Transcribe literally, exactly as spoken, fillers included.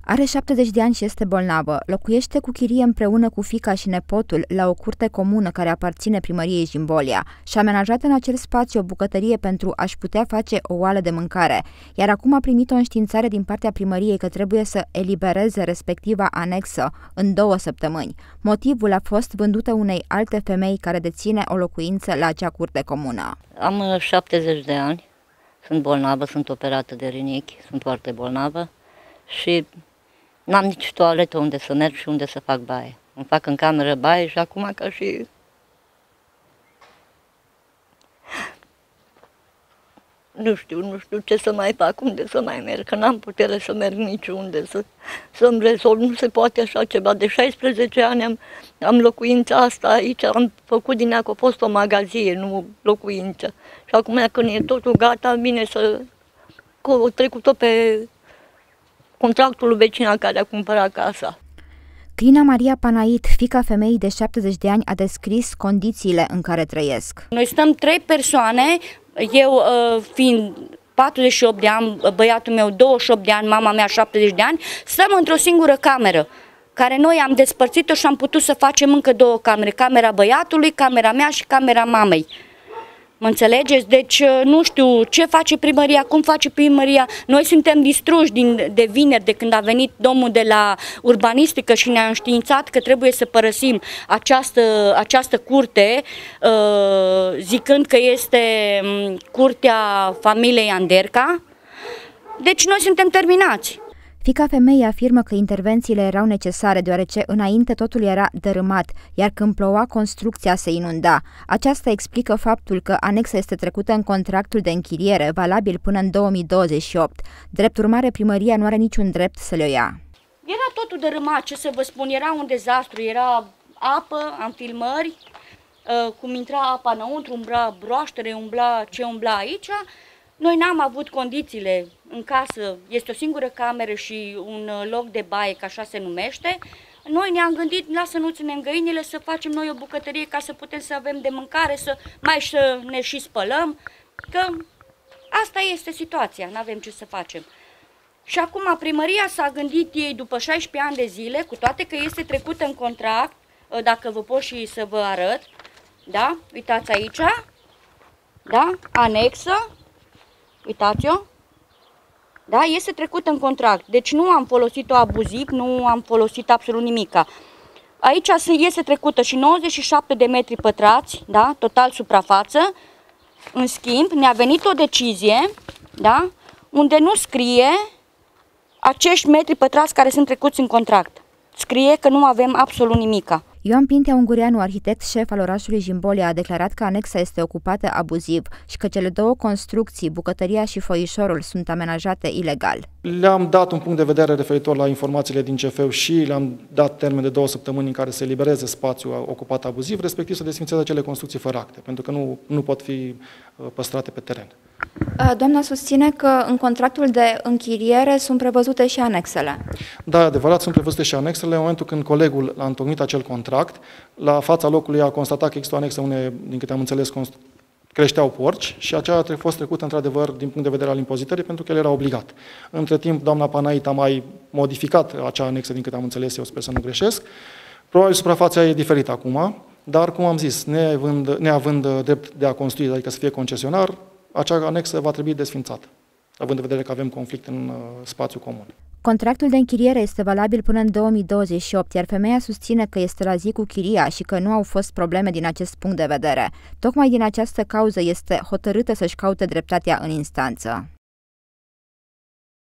Are șaptezeci de ani și este bolnavă. Locuiește cu chirie împreună cu fiica și nepotul la o curte comună care aparține primăriei Jimbolia. Și-a amenajat în acel spațiu o bucătărie pentru a-și putea face o oală de mâncare, iar acum a primit o înștiințare din partea primăriei că trebuie să elibereze respectiva anexă în două săptămâni. Motivul a fost vândută unei alte femei care deține o locuință la acea curte comună. Am șaptezeci de ani, sunt bolnavă, sunt operată de rinichi, sunt foarte bolnavă și n-am nici toaletă unde să merg și unde să fac baie. Îmi fac în cameră baie și acum ca și... Nu știu, nu știu ce să mai fac, unde să mai merg, că n-am putere să merg niciunde, să, să-mi rezolv, nu se poate așa ceva. De șaisprezece ani am, am locuința asta aici, am făcut din ea că a fost o magazie, nu locuință. Și acum când e totul gata, vine să... Că trecut-o pe contractul vecina care a cumpărat casa. Crina Maria Panait, fiica femeii de șaptezeci de ani, a descris condițiile în care trăiesc. Noi stăm trei persoane, eu fiind patruzeci și opt de ani, băiatul meu douăzeci și opt de ani, mama mea șaptezeci de ani, stăm într-o singură cameră, care noi am despărțit-o și am putut să facem încă două camere, camera băiatului, camera mea și camera mamei. Mă înțelegeți? Deci nu știu ce face primăria, cum face primăria. Noi suntem distruși din, de vineri, de când a venit domnul de la urbanistică și ne-a înștiințat că trebuie să părăsim această, această curte, zicând că este curtea familiei Anderca. Deci noi suntem terminați. Fiica femeii afirmă că intervențiile erau necesare, deoarece înainte totul era dărâmat, iar când ploua, construcția se inunda. Aceasta explică faptul că anexa este trecută în contractul de închiriere, valabil până în două mii douăzeci și opt. Drept urmare, primăria nu are niciun drept să le ia. Era totul dărâmat, ce să vă spun, era un dezastru, era apă, am filmări, cum intra apa înăuntru, umbla broaștere, umbla ce umbla aici. Noi n-am avut condițiile în casă, este o singură cameră și un loc de baie, că așa se numește. Noi ne-am gândit, lasă nu ținem găinile, să facem noi o bucătărie ca să putem să avem de mâncare, să mai să ne și spălăm, că asta este situația, n-avem ce să facem. Și acum primăria s-a gândit ei după șaisprezece ani de zile, cu toate că este trecută în contract, dacă vă pot și să vă arăt, da? Uitați aici, da? Anexă. Uitați-o, da, este trecut în contract, deci nu am folosit-o abuziv, nu am folosit absolut nimica. Aici este trecută și nouăzeci și șapte de metri pătrați, da, total suprafață. În schimb, ne-a venit o decizie, da, unde nu scrie acești metri pătrați care sunt trecuți în contract. Scrie că nu avem absolut nimica. Ioan Pintea Ungureanu, arhitect șef al orașului Jimbolia, a declarat că anexa este ocupată abuziv și că cele două construcții, bucătăria și foișorul, sunt amenajate ilegal. Le-am dat un punct de vedere referitor la informațiile din C F U și le-am dat termen de două săptămâni în care să elibereze spațiul ocupat abuziv, respectiv să desfințeze acele construcții fără acte, pentru că nu, nu pot fi păstrate pe teren. Doamna susține că în contractul de închiriere sunt prevăzute și anexele. Da, adevărat, sunt prevăzute și anexele. În momentul când colegul a întocmit acel contract, la fața locului a constatat că există o anexă unde, din câte am înțeles, creșteau porci și aceea a fost trecută într-adevăr din punct de vedere al impozitării pentru că el era obligat. Între timp, doamna Panait a mai modificat acea anexă, din câte am înțeles eu, sper să nu greșesc. Probabil suprafața e diferită acum, dar, cum am zis, neavând, neavând drept de a construi, adică să fie concesionar, acea anexă va trebui desfințată, având în vedere că avem conflict în uh, spațiu comun. Contractul de închiriere este valabil până în două mii douăzeci și opt, iar femeia susține că este la zi cu chiria și că nu au fost probleme din acest punct de vedere. Tocmai din această cauză este hotărâtă să-și caute dreptatea în instanță.